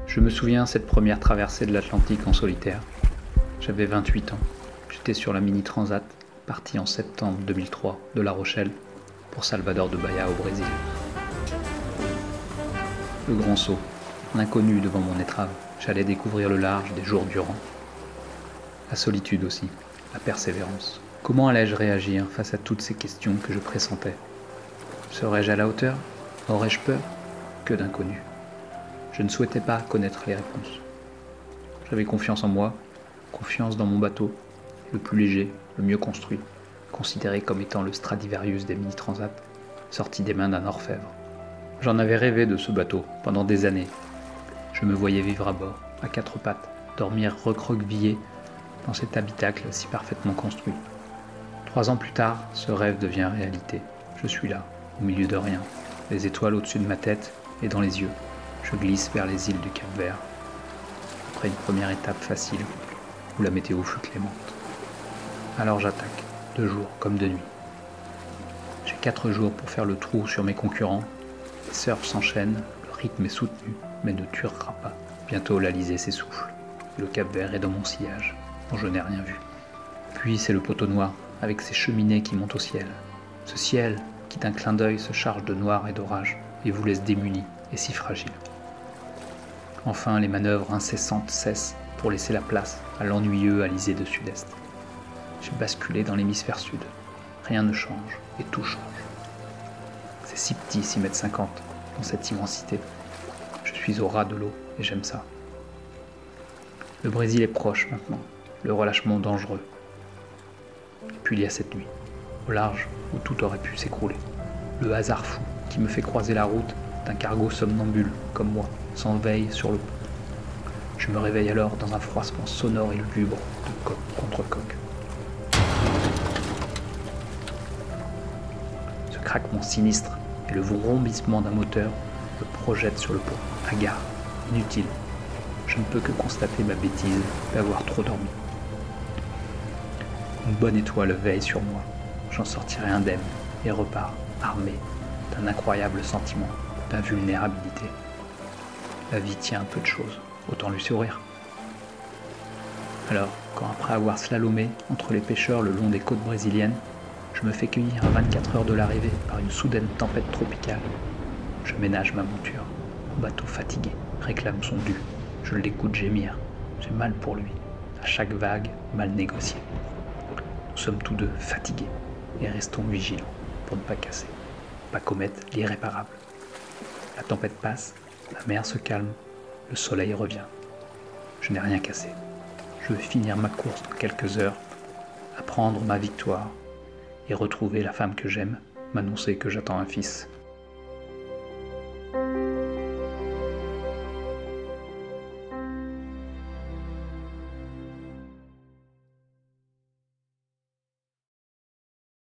Je me souviens cette première traversée de l'Atlantique en solitaire. J'avais 28 ans. J'étais sur la Mini Transat, parti en septembre 2003 de La Rochelle pour Salvador de Bahia au Brésil. Le grand saut, l'inconnu devant mon étrave. J'allais découvrir le large des jours durant. La solitude aussi, la persévérance. Comment allais-je réagir face à toutes ces questions que je pressentais? Serais-je à la hauteur? Aurais-je peur? Que d'inconnu. Je ne souhaitais pas connaître les réponses. J'avais confiance en moi, confiance dans mon bateau, le plus léger, le mieux construit, considéré comme étant le Stradivarius des mini-transats, sorti des mains d'un orfèvre. J'en avais rêvé de ce bateau pendant des années. Je me voyais vivre à bord, à quatre pattes, dormir recroquevillé dans cet habitacle si parfaitement construit. 3 ans plus tard, ce rêve devient réalité. Je suis là, au milieu de rien, les étoiles au-dessus de ma tête et dans les yeux. Je glisse vers les îles du Cap-Vert, après une première étape facile, où la météo fut clémente. Alors j'attaque, de jour comme de nuit. J'ai 4 jours pour faire le trou sur mes concurrents. Les surfs s'enchaînent, le rythme est soutenu, mais ne durera pas. Bientôt l'Alizé s'essouffle, et le Cap-Vert est dans mon sillage, dont je n'ai rien vu. Puis c'est le poteau noir, avec ses cheminées qui montent au ciel. Ce ciel qui d'un clin d'œil se charge de noir et d'orage, et vous laisse démunis et si fragiles. Enfin, les manœuvres incessantes cessent pour laisser la place à l'ennuyeux alizé de sud-est. J'ai basculé dans l'hémisphère sud. Rien ne change et tout change. C'est si petit, 6,50 m dans cette immensité. Je suis au ras de l'eau et j'aime ça. Le Brésil est proche maintenant, le relâchement dangereux. Et puis il y a cette nuit, au large où tout aurait pu s'écrouler. Le hasard fou qui me fait croiser la route d'un cargo somnambule comme moi, sans veille sur le pont. Je me réveille alors dans un froissement sonore et lugubre de coque contre coque. Ce craquement sinistre et le vrombissement d'un moteur me projettent sur le pont. Hagard, inutile. Je ne peux que constater ma bêtise d'avoir trop dormi. Une bonne étoile veille sur moi. J'en sortirai indemne et repars, armé d'un incroyable sentiment d'invulnérabilité. La vie tient un peu de choses, autant lui sourire. Alors, quand après avoir slalomé entre les pêcheurs le long des côtes brésiliennes, je me fais cueillir à 24 heures de l'arrivée par une soudaine tempête tropicale, je ménage ma monture. Mon bateau fatigué réclame son dû. Je l'écoute gémir. J'ai mal pour lui. À chaque vague, mal négociée. Nous sommes tous deux fatigués et restons vigilants pour ne pas casser, pas commettre l'irréparable. La tempête passe, la mer se calme, le soleil revient. Je n'ai rien cassé. Je veux finir ma course dans quelques heures, apprendre ma victoire et retrouver la femme que j'aime, m'annoncer que j'attends un fils.